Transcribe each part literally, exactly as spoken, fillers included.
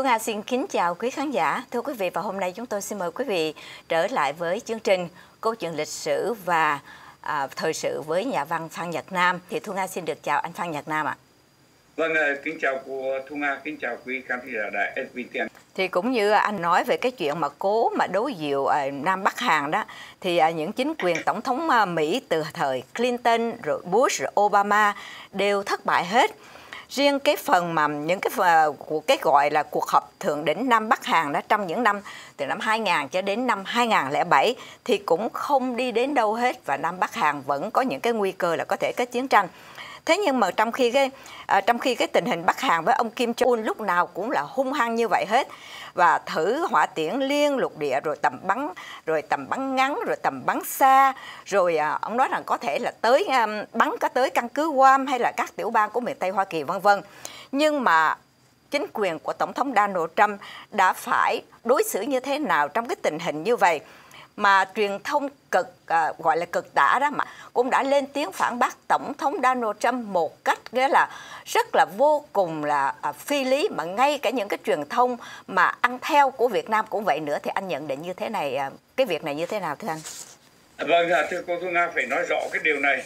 Thu Nga xin kính chào quý khán giả. Thưa quý vị, và hôm nay chúng tôi xin mời quý vị trở lại với chương trình Câu chuyện lịch sử và à, thời sự với nhà văn Phan Nhật Nam. Thì Thu Nga xin được chào anh Phan Nhật Nam ạ. Vâng, kính chào cô Thu Nga, kính chào quý khán giả đài ét bê tê. Thì cũng như anh nói về cái chuyện mà cố mà đối dịu à, Nam Bắc Hàn đó, thì à, những chính quyền tổng thống à, Mỹ từ thời Clinton, rồi Bush, rồi Obama đều thất bại hết. Riêng cái phần mà những cái của cái gọi là cuộc họp thượng đỉnh Nam Bắc Hàn đó trong những năm từ năm hai nghìn cho đến năm hai nghìn không trăm lẻ bảy thì cũng không đi đến đâu hết, và Nam Bắc Hàn vẫn có những cái nguy cơ là có thể có chiến tranh. Thế nhưng mà trong khi cái à, trong khi cái tình hình Bắc Hàn với ông Kim Jong Un lúc nào cũng là hung hăng như vậy hết, và thử hỏa tiễn liên lục địa, rồi tầm bắn, rồi tầm bắn ngắn, rồi tầm bắn xa, rồi à, ông nói rằng có thể là tới à, bắn có tới căn cứ Guam hay là các tiểu bang của miền Tây Hoa Kỳ vân vân. Nhưng mà chính quyền của tổng thống Donald Trump đã phải đối xử như thế nào trong cái tình hình như vậy, mà truyền thông cực à, gọi là cực tả đó mà cũng đã lên tiếng phản bác tổng thống Donald Trump một cách nghĩa là rất là vô cùng là à, phi lý, mà ngay cả những cái truyền thông mà ăn theo của Việt Nam cũng vậy nữa. Thì anh nhận định như thế này, à, cái việc này như thế nào thưa anh? Vâng, thưa cô Thu Nga, phải nói rõ cái điều này.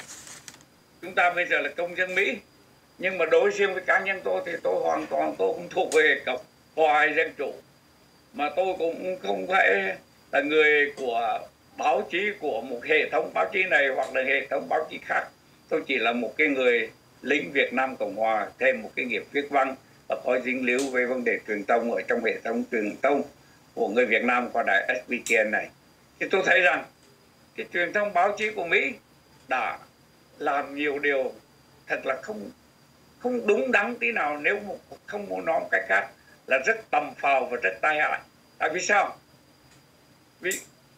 Chúng ta bây giờ là công dân Mỹ, nhưng mà đối riêng với cá nhân tôi thì tôi hoàn toàn tôi không thuộc về cộng hòa dân chủ, mà tôi cũng không phải là người của báo chí, của một hệ thống báo chí này hoặc là hệ thống báo chí khác. Tôi chỉ là một cái người lính Việt Nam Cộng Hòa, thêm một cái nghiệp viết văn và có dính líu về vấn đề truyền thông ở trong hệ thống truyền thông của người Việt Nam qua đài ét bê tê này. Thì tôi thấy rằng cái truyền thông báo chí của Mỹ đã làm nhiều điều thật là không không đúng đắn tí nào, nếu không muốn nói một cách khác là rất tầm phào và rất tai hại. Tại vì sao? Vì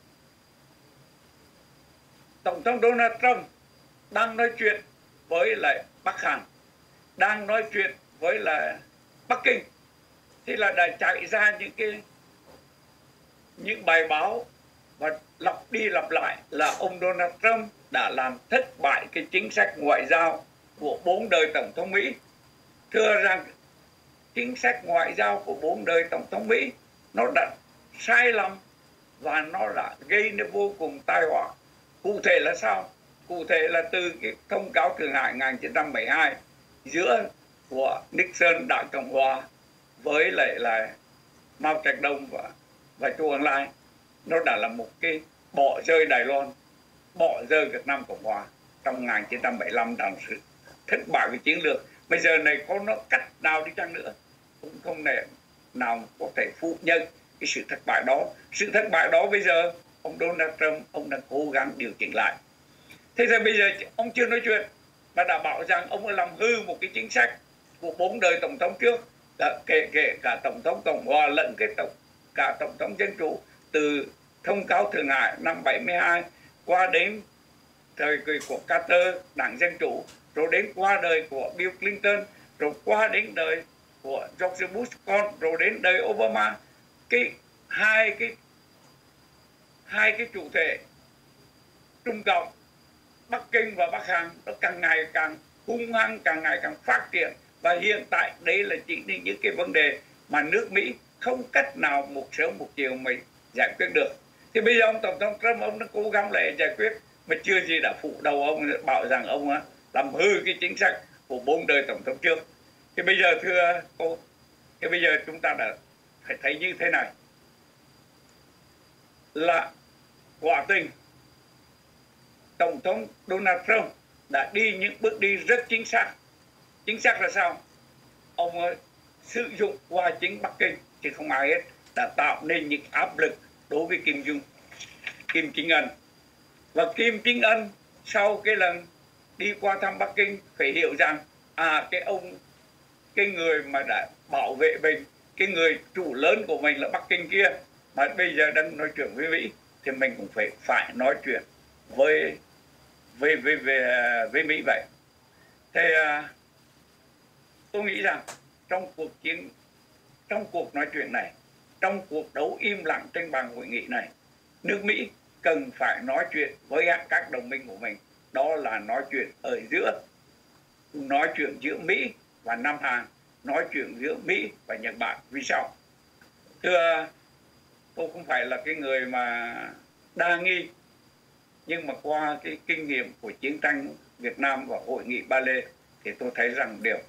tổng thống Donald Trump đang nói chuyện với lại Bắc Hàn, đang nói chuyện với lại Bắc Kinh, thì là đã chạy ra những cái những bài báo và lặp đi lặp lại là ông Donald Trump đã làm thất bại cái chính sách ngoại giao của bốn đời tổng thống Mỹ. Thưa rằng chính sách ngoại giao của bốn đời tổng thống Mỹ nó đã sai lầm và nó đã gây nên vô cùng tai họa. Cụ thể là sao? Cụ thể là từ cái thông cáo Thượng Hải một nghìn chín trăm bảy mươi hai giữa của Nixon Đảng Cộng Hòa với lại là Mao Trạch Đông và và Chu Ân Lai, nó đã là một cái bỏ rơi Đài Loan, bỏ rơi Việt Nam Cộng Hòa trong một nghìn chín trăm bảy mươi lăm, đang sự thất bại về chiến lược. Bây giờ này có nó cách nào đi chăng nữa cũng không thể nào có thể phủ nhận cái sự thất bại đó. Sự thất bại đó bây giờ ông Donald Trump ông đang cố gắng điều chỉnh lại. Thế giờ bây giờ ông chưa nói chuyện mà đã bảo rằng ông đã làm hư một cái chính sách của bốn đời tổng thống trước, là kể kể cả tổng thống Cộng Hòa lẫn cái tổng cả tổng thống dân chủ, từ thông cáo Thượng Hải năm bảy mươi hai qua đến thời kỳ của Carter Đảng Dân Chủ, rồi đến qua đời của Bill Clinton, rồi qua đến đời của George Bush con, rồi đến đời Obama. Cái hai cái hai cái chủ thể Trung Cộng, Bắc Kinh và Bắc Hàn nó càng ngày càng hung hăng, càng ngày càng phát triển, và hiện tại đây là chỉ những cái vấn đề mà nước Mỹ không cách nào một sớm một chiều mà giải quyết được. Thì bây giờ ông tổng thống Trump ông đã cố gắng lại giải quyết, mà chưa gì đã phủ đầu ông, bảo rằng ông làm hư cái chính sách của bốn đời tổng thống trước. Thì bây giờ thưa cô, thì bây giờ chúng ta đã phải thấy như thế này, là quả tình tổng thống Donald Trump đã đi những bước đi rất chính xác. Chính xác là sao? Ông ấy sử dụng qua chính Bắc Kinh chứ không ai hết, đã tạo nên những áp lực đối với Kim Jong Kim Jong Un. Và Kim Jong Un sau cái lần đi qua thăm Bắc Kinh phải hiểu rằng à cái ông cái người mà đã bảo vệ mình, cái người chủ lớn của mình là Bắc Kinh kia, mà bây giờ đang nói chuyện với Mỹ, thì mình cũng phải phải nói chuyện với với với với, với Mỹ vậy. Thì tôi nghĩ rằng trong cuộc chiến, trong cuộc nói chuyện này, trong cuộc đấu im lặng trên bàn hội nghị này, nước Mỹ cần phải nói chuyện với các đồng minh của mình. Đó là nói chuyện ở giữa, nói chuyện giữa Mỹ và Nam Hàn, nói chuyện giữa Mỹ và Nhật Bản. Vì sao? Thưa, tôi không phải là cái người mà đa nghi, nhưng mà qua cái kinh nghiệm của chiến tranh Việt Nam và hội nghị Ba Lê thì tôi thấy rằng điều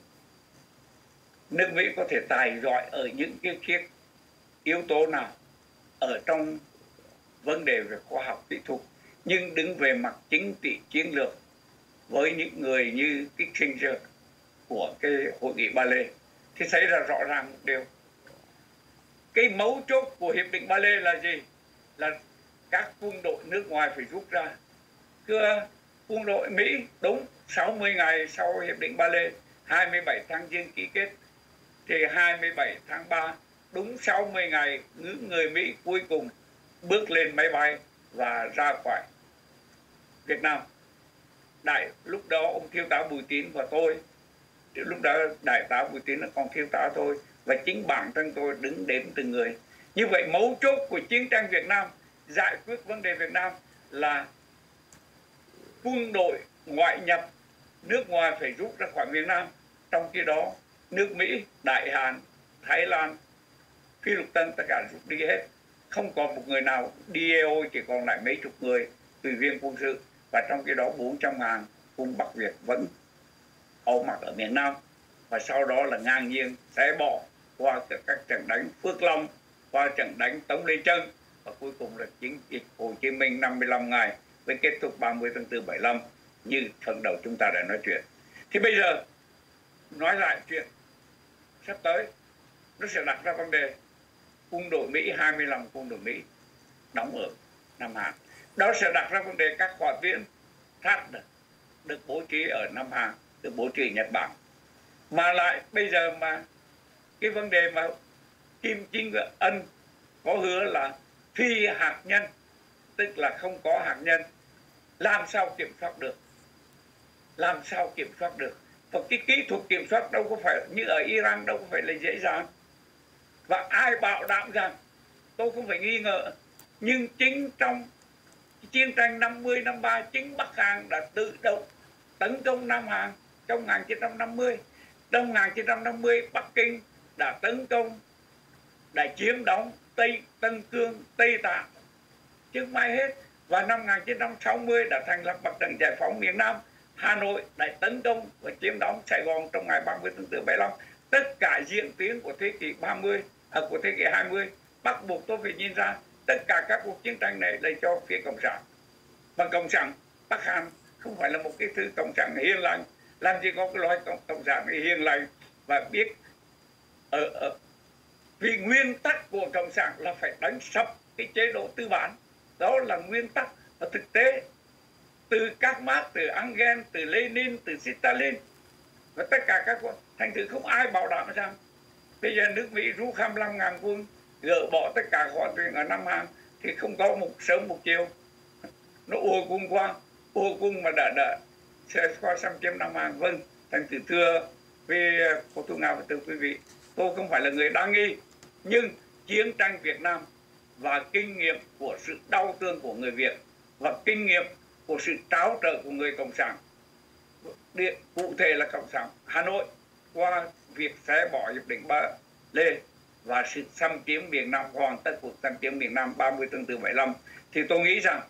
nước Mỹ có thể tài giỏi ở những cái khía yếu tố nào ở trong vấn đề về khoa học kỹ thuật, nhưng đứng về mặt chính trị chiến lược với những người như Kissinger của cái hội nghị Ba Lê thì thấy ra rõ ràng một điều. Cái mấu chốt của hiệp định Ba Lê là gì? Là các quân đội nước ngoài phải rút ra. Thưa, quân đội Mỹ đúng sáu mươi ngày sau hiệp định Ba Lê, hai mươi bảy tháng Giêng ký kết, thì hai mươi bảy tháng ba đúng sáu mươi ngày những người Mỹ cuối cùng bước lên máy bay và ra khỏi Việt Nam. Đại lúc đó ông thiếu tá Bùi Tín và tôi, lúc đó đại tá Bùi Tín là còn thiếu tá thôi, và chính bản thân tôi đứng đếm từng người. Như vậy mấu chốt của chiến tranh Việt Nam, giải quyết vấn đề Việt Nam là quân đội ngoại nhập nước ngoài phải rút ra khỏi miền Nam. Trong khi đó nước Mỹ, Đại Hàn, Thái Lan, Phi Lục Tân tất cả rút đi hết, không còn một người nào đi e o, chỉ còn lại mấy chục người tùy viên quân sự. Và trong khi đó bốn trăm ngàn quân Bắc Việt vẫn ổ mặt ở miền Nam, và sau đó là ngang nhiên xé bỏ qua các trận đánh Phước Long, qua trận đánh Tống Lê Chân, và cuối cùng là chiến dịch Hồ Chí Minh năm mươi lăm ngày với kết thúc ba mươi tháng tư bảy mươi lăm như phần đầu chúng ta đã nói chuyện. Thì bây giờ nói lại chuyện sắp tới, nó sẽ đặt ra vấn đề quân đội Mỹ, hai mươi lăm quân đội Mỹ đóng ở Nam Hàn. Đó sẽ đặt ra vấn đề các hỏa tiễn thắt được bố trí ở Nam Hàn, được bố trí ở Nhật Bản. Mà lại bây giờ mà cái vấn đề mà Kim Jong Un có hứa là phi hạt nhân, tức là không có hạt nhân, làm sao kiểm soát được? Làm sao kiểm soát được? Và cái kỹ thuật kiểm soát đâu có phải như ở Iran, đâu có phải là dễ dàng. Và ai bảo đảm rằng, tôi không phải nghi ngờ, nhưng chính trong chiến tranh năm mươi năm ba, chính Bắc Hàn đã tự động tấn công Nam Hàn trong một nghìn chín trăm năm mươi. Trong một nghìn chín trăm năm mươi, Bắc Kinh đã tấn công, đã chiếm đóng Tây Tân Cương, Tây Tạng, chứ không ai hết. Và năm một nghìn chín trăm sáu mươi đã thành lập Mặt trận Giải phóng miền Nam. Hà Nội đã tấn công và chiếm đóng Sài Gòn trong ngày ba mươi tháng tư bảy mươi lăm. Tất cả diễn tiến của thế kỷ ba mươi, à, của thế kỷ hai mươi, bắt buộc tôi phải nhìn ra tất cả các cuộc chiến tranh này là cho phía Cộng sản. Và Cộng sản Bắc Hàn không phải là một cái thứ Cộng sản hiền lành. Làm gì có cái loại Cộng, cộng sản hiền lành và biết ở, ở vì nguyên tắc của Cộng sản là phải đánh sập cái chế độ tư bản. Đó là nguyên tắc. Và thực tế từ các Marx, từ Engels, từ Lenin, từ Stalin và tất cả các thành thử không ai bảo đảm rằng bây giờ nước Mỹ rút hai mươi lăm ngàn quân, gỡ bỏ tất cả hỏa tiễn ở Nam Hàn thì không có một sớm một chiều nó ùa quân qua, ùa quân mà đã đã sẽ qua xâm chiếm Nam Hàn. Vâng, thành thử thưa với cô Thu Nga và thưa quý vị, tôi không phải là người đa nghi, nhưng chiến tranh Việt Nam và kinh nghiệm của sự đau thương của người Việt và kinh nghiệm của sự tráo trở của người Cộng sản, cụ thể là Cộng sản Hà Nội, qua việc xé bỏ hiệp định Ba Lê và sự xâm chiếm miền Nam, hoàn tất cuộc xâm chiếm miền Nam ba mươi tháng tư bảy mươi lăm, thì tôi nghĩ rằng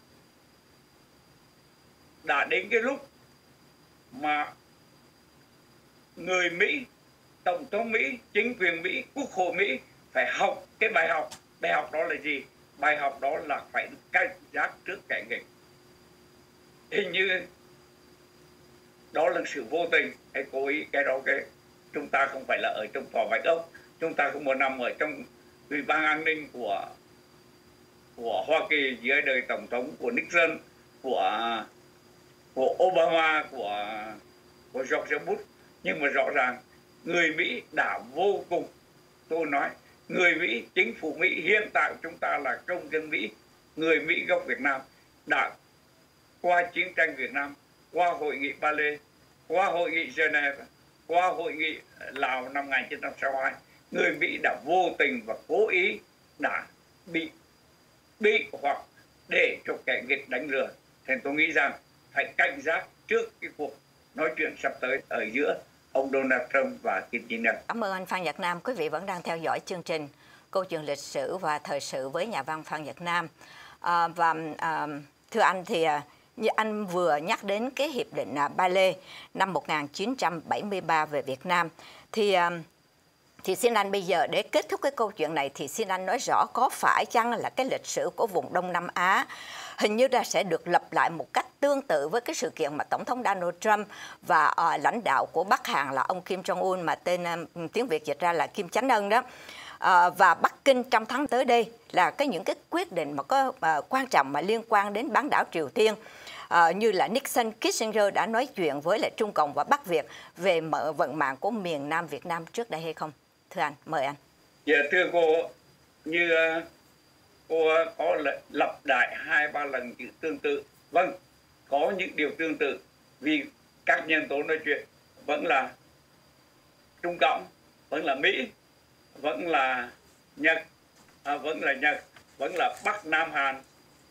đã đến cái lúc mà người Mỹ, Tổng thống Mỹ, chính quyền Mỹ, Quốc hội Mỹ phải học cái bài học. Bài học đó là gì? Bài học đó là phải cảnh giác trước kẻ nghịch. Hình như đó là sự vô tình hay cố ý, cái đó cái chúng ta không phải là ở trong tòa bạch ốc, chúng ta không muốn nằm ở trong ủy ban an ninh của của Hoa Kỳ dưới đời tổng thống của Nixon, của của Obama, của của George Bush. Nhưng mà rõ ràng người Mỹ đã vô cùng, tôi nói người Mỹ, chính phủ Mỹ hiện tại chúng ta là công dân Mỹ, người Mỹ gốc Việt Nam, đã qua chiến tranh Việt Nam, qua hội nghị Ba Lê, qua hội nghị Geneva, qua hội nghị Lào năm một nghìn chín trăm sáu mươi hai, người Mỹ đã vô tình và cố ý đã bị bị hoặc để cho kẻ nghịch đánh lừa. Thì tôi nghĩ rằng phải cảnh giác trước cái cuộc nói chuyện sắp tới ở giữa ông Donald Trump và Kim Jong Un. Cảm ơn anh Phan Nhật Nam. Quý vị vẫn đang theo dõi chương trình câu chuyện lịch sử và thời sự với nhà văn Phan Nhật Nam. À, và à, thưa anh thì à, như anh vừa nhắc đến cái hiệp định à, Ba Lê năm một nghìn chín trăm bảy mươi ba về Việt Nam, thì à, thì xin anh bây giờ để kết thúc cái câu chuyện này thì xin anh nói rõ có phải chăng là cái lịch sử của vùng Đông Nam Á hình như là sẽ được lặp lại một cách tương tự với cái sự kiện mà Tổng thống Donald Trump và uh, lãnh đạo của Bắc Hàn là ông Kim Jong-un, mà tên uh, tiếng Việt dịch ra là Kim Chánh Ân đó, uh, và Bắc Kinh trong tháng tới đây là cái những cái quyết định mà có uh, quan trọng mà liên quan đến bán đảo Triều Tiên. Uh, như là Nixon, Kissinger đã nói chuyện với lại Trung Cộng và Bắc Việt về mở vận mạng của miền Nam Việt Nam trước đây hay không? Thưa anh, mời anh. Dạ, thưa cô, như cô có lặp lại hai ba lần chữ tương tự. Vâng, có những điều tương tự vì các nhân tố nói chuyện vẫn là Trung Cộng, vẫn là Mỹ, vẫn là Nhật, à, vẫn là Nhật, vẫn là Bắc Nam Hàn.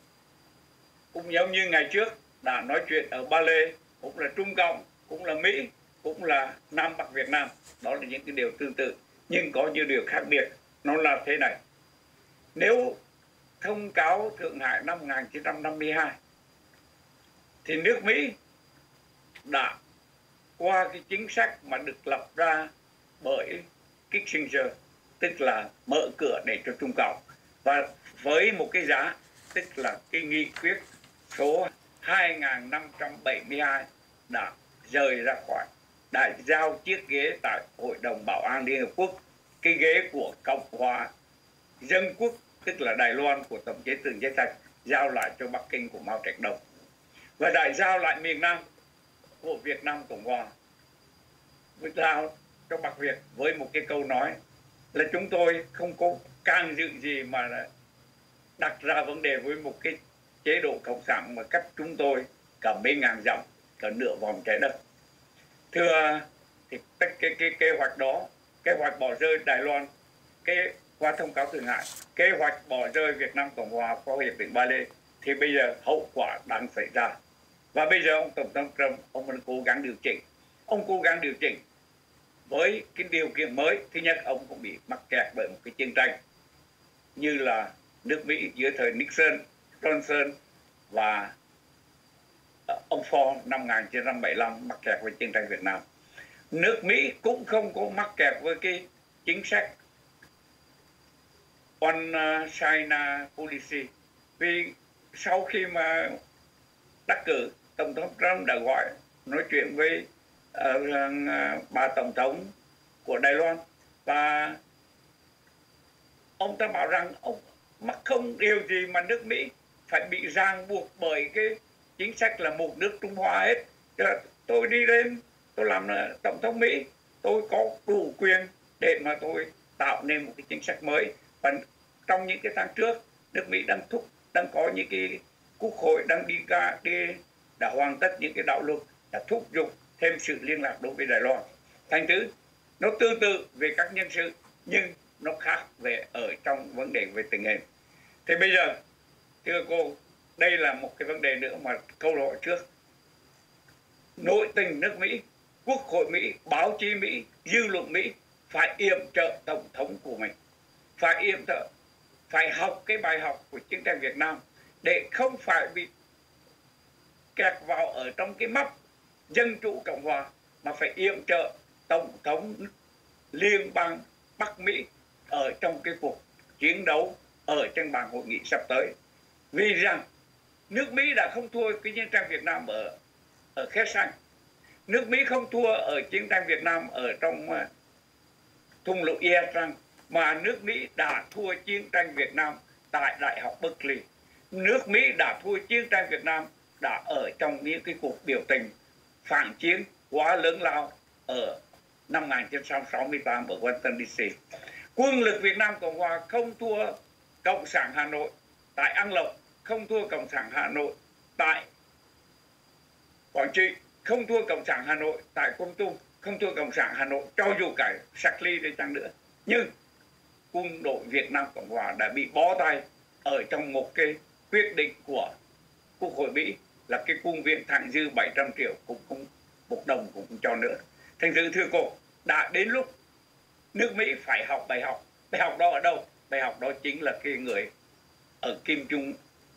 Cũng giống như ngày trước đã nói chuyện ở Ba Lê, cũng là Trung Cộng, cũng là Mỹ, cũng là Nam Bắc Việt Nam. Đó là những cái điều tương tự. Nhưng có những điều khác biệt, nó là thế này. Nếu thông cáo Thượng Hải năm một nghìn chín trăm năm mươi hai thì nước Mỹ đã qua cái chính sách mà được lập ra bởi Kissinger, tức là mở cửa để cho Trung Cộng, và với một cái giá tức là cái nghị quyết số hai nghìn năm trăm bảy mươi hai đã rời ra khỏi, đã giao chiếc ghế tại Hội đồng Bảo an Liên Hợp Quốc, cái ghế của Cộng hòa Dân quốc tức là Đài Loan của Tổng chế Tưởng Giới Thạch, giao lại cho Bắc Kinh của Mao Trạch Đông, và đại giao lại miền Nam của Việt Nam Cộng hòa, giao cho Bắc Việt với một cái câu nói là chúng tôi không có can dự gì mà đặt ra vấn đề với một cái chế độ cộng sản mà cách chúng tôi cả mấy ngàn dặm, cả nửa vòng trái đất. Thưa, thì tất cái, cái kế hoạch đó, kế hoạch bỏ rơi Đài Loan, cái qua thông cáo Thượng Hải, kế hoạch bỏ rơi Việt Nam Cộng hòa qua hiệp định Ba Lê, thì bây giờ hậu quả đang xảy ra. Và bây giờ ông Tổng thống Trump, ông đang cố gắng điều chỉnh. Ông cố gắng điều chỉnh với cái điều kiện mới. Thứ nhất, ông cũng bị mắc kẹt bởi một cái chiến tranh như là nước Mỹ dưới thời Nixon, Johnson và ông Ford năm một nghìn chín trăm bảy mươi lăm mắc kẹt với chiến tranh Việt Nam. Nước Mỹ cũng không có mắc kẹt với cái chính sách One China Policy, vì sau khi mà đắc cử, Tổng thống Trump đã gọi nói chuyện với uh, bà Tổng thống của Đài Loan, và ông ta bảo rằng ông mắc không điều gì mà nước Mỹ phải bị ràng buộc bởi cái chính sách là một nước Trung Hoa hết. Tôi đi lên, tôi làm Tổng thống Mỹ, tôi có đủ quyền để mà tôi tạo nên một cái chính sách mới. Và trong những cái tháng trước, nước Mỹ đang thúc, đang có những cái quốc hội đang đi ra, đi đã hoàn tất những cái đạo luật, đã thúc giục thêm sự liên lạc đối với Đài Loan. Thành thứ, nó tương tự về các nhân sự, nhưng nó khác về ở trong vấn đề về tình hình. Thì bây giờ, thưa cô, đây là một cái vấn đề nữa mà câu hỏi trước. Nội tình nước Mỹ, Quốc hội Mỹ, báo chí Mỹ, dư luận Mỹ phải yểm trợ Tổng thống của mình. Phải yểm trợ, phải học cái bài học của chiến tranh Việt Nam để không phải bị kẹt vào ở trong cái mắc dân chủ Cộng hòa, mà phải yểm trợ Tổng thống liên bang Bắc Mỹ ở trong cái cuộc chiến đấu ở trên bàn hội nghị sắp tới. Vì rằng nước Mỹ đã không thua cái chiến tranh Việt Nam ở ở Khe Sanh, nước Mỹ không thua ở chiến tranh Việt Nam ở trong uh, thung lũng Ia Trang, mà nước Mỹ đã thua chiến tranh Việt Nam tại Đại học Berkeley. Nước Mỹ đã thua chiến tranh Việt Nam đã ở trong những cái cuộc biểu tình phản chiến quá lớn lao ở năm một nghìn chín trăm sáu mươi tám ở Washington đê xê. Quân lực Việt Nam Cộng hòa không thua Cộng sản Hà Nội tại An Lộc, không thua Cộng sản Hà Nội tại Quảng Trị, không thua Cộng sản Hà Nội tại Kon Tum, không thua Cộng sản Hà Nội cho dù cả Sacli đi chăng nữa. Nhưng quân đội Việt Nam Cộng hòa đã bị bó tay ở trong một cái quyết định của Quốc hội Mỹ là cái quân viện thặng dư bảy trăm triệu cũng không một đồng cũng không cho nữa. Thành sự thưa cô, đã đến lúc nước Mỹ phải học bài học. Bài học đó ở đâu? bài học đó chính là cái người ở Kim Trung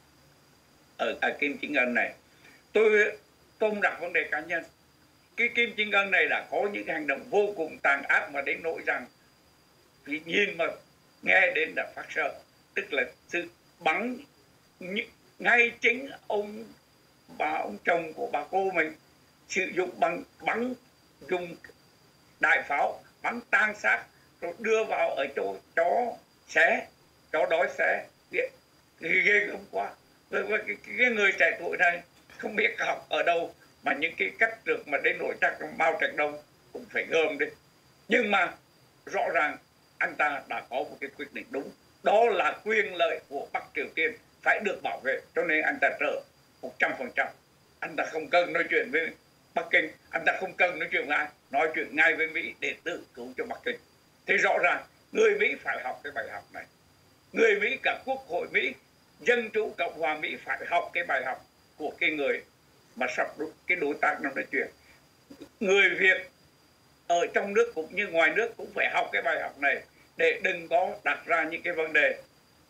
ở à, Kim Jong Un này. Tôi không đặt vấn đề cá nhân. Cái Kim Jong Un này đã có những hành động vô cùng tàn ác mà đến nỗi rằng thì nhìn mà nghe đến đã phát sợ, tức là sự bắn ngay chính ông bà ông chồng của bà cô mình sử dụng bằng bắn dùng đại pháo bắn tan xác rồi đưa vào ở chỗ chó xé, chó đói xé, ghê gớm quá. Cái, cái, cái người trẻ tuổi này không biết học ở đâu mà những cái cách được mà đến nỗi chắc Mao Trạch Đông cũng phải gờm đi. Nhưng mà rõ ràng anh ta đã có một cái quyết định đúng, đó là quyền lợi của Bắc Triều Tiên phải được bảo vệ, cho nên anh ta trợ một trăm phần trăm. Anh ta không cần nói chuyện với Bắc Kinh, anh ta không cần nói chuyện với ai, nói chuyện ngay với Mỹ để tự cứu cho Bắc Kinh. Thì rõ ràng người Mỹ phải học cái bài học này, người Mỹ, cả Quốc hội Mỹ, Dân chủ Cộng hòa Mỹ phải học cái bài học của cái người mà sắp cái đối tác nó nói chuyện. Người Việt ở trong nước cũng như ngoài nước cũng phải học cái bài học này để đừng có đặt ra những cái vấn đề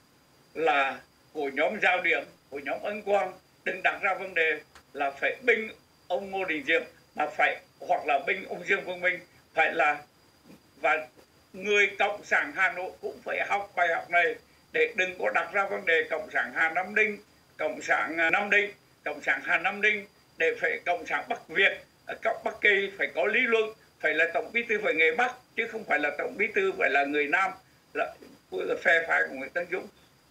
là của nhóm Giao Điểm, của nhóm Ân Quang, đừng đặt ra vấn đề là phải binh ông Ngô Đình Diệm mà phải, hoặc là binh ông Dương Phương Minh, phải là, và người Cộng sản Hà Nội cũng phải học bài học này để đừng có đặt ra vấn đề Cộng sản Hà Nam Đinh, Cộng sản Nam Đinh, Cộng sản Hà Nam Đinh, để phải Cộng sản Bắc Việt, Bắc Kỳ phải có lý luận, phải là Tổng Bí thư phải người Bắc chứ không phải là Tổng Bí thư phải là người Nam, là, là phe phái của người Tân Dũng.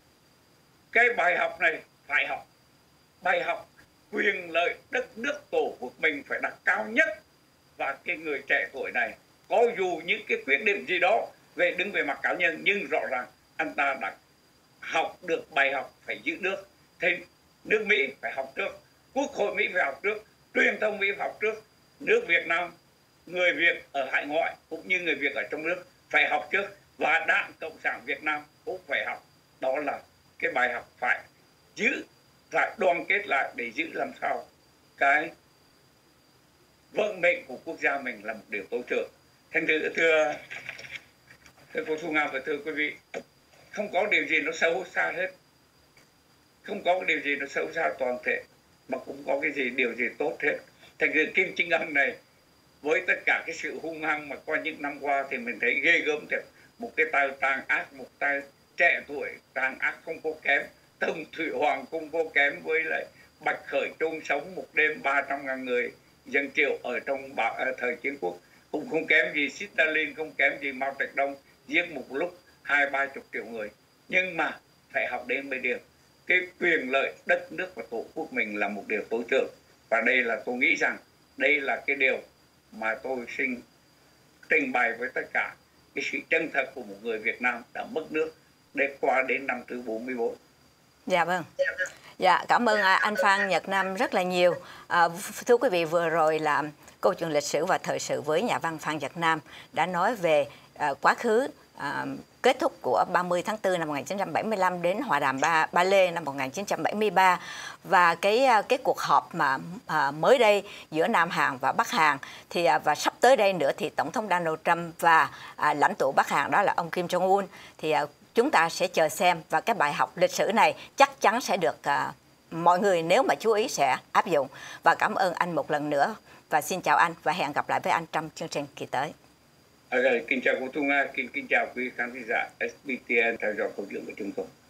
Cái bài học này phải học, bài học quyền lợi đất nước tổ quốc mình phải đặt cao nhất, và cái người trẻ tuổi này có dù những cái quyết định gì đó về đứng về mặt cá nhân nhưng rõ ràng anh ta đã học được bài học phải giữ nước. Thì nước Mỹ phải học trước, Quốc hội Mỹ phải học trước, truyền thông Mỹ phải học trước, nước Việt Nam, người Việt ở hải ngoại cũng như người Việt ở trong nước phải học trước, và Đảng Cộng sản Việt Nam cũng phải học. Đó là cái bài học phải giữ, phải đoàn kết lại để giữ làm sao cái vận mệnh của quốc gia mình là một điều tối thượng. Thành thử thưa thưa cô Thu Nga và thưa quý vị, không có điều gì nó xấu xa hết, không có điều gì nó xấu xa toàn thể, mà cũng có cái gì điều gì tốt hết. Thành thử Kim Jong Un này với tất cả cái sự hung hăng mà qua những năm qua thì mình thấy ghê gớm thật. Một cái tay tàn ác, một tay trẻ tuổi tàn ác không có kém, Tần Thủy Hoàng không có kém, với lại Bạch Khởi Trung sống một đêm ba trăm ngàn người dân triệu ở trong thời chiến quốc cũng không kém gì Stalin, không kém gì Mao Trạch Đông giết một lúc hai ba chục triệu người. Nhưng mà phải học đến bây điều cái quyền lợi đất nước và tổ quốc mình là một điều tối thượng, và đây là tôi nghĩ rằng đây là cái điều mà tôi xin trình bày với tất cả cái sự chân thật của một người Việt Nam đã mất nước để qua đến năm thứ bốn mươi bốn. Dạ vâng. Dạ, cảm ơn anh Phan Nhật Nam rất là nhiều. À, thưa quý vị, vừa rồi là câu chuyện lịch sử và thời sự với nhà văn Phan Nhật Nam đã nói về à, quá khứ, à, kết thúc của ba mươi tháng tư năm một nghìn chín trăm bảy mươi lăm đến hòa đàm Ba, Ba Lê năm một nghìn chín trăm bảy mươi ba, và cái cái cuộc họp mà à, mới đây giữa Nam Hàn và Bắc Hàn, thì à, và sắp tới đây nữa thì Tổng thống Donald Trump và à, lãnh tụ Bắc Hàn đó là ông Kim Jong Un, thì à, chúng ta sẽ chờ xem, và cái bài học lịch sử này chắc chắn sẽ được à, mọi người nếu mà chú ý sẽ áp dụng. Và cảm ơn anh một lần nữa, và xin chào anh và hẹn gặp lại với anh trong chương trình kỳ tới. À, kính chào cô Thu Nga, kính, kính chào quý khán giả ét bê tê en theo dõi câu chuyện của chúng tôi.